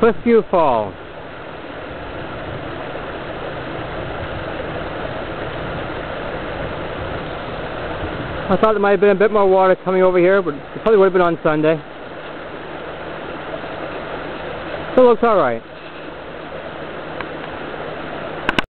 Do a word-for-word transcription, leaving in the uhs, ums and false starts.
Cliffview Falls. I thought there might have been a bit more water coming over here, but it probably would have been on Sunday. So it looks alright.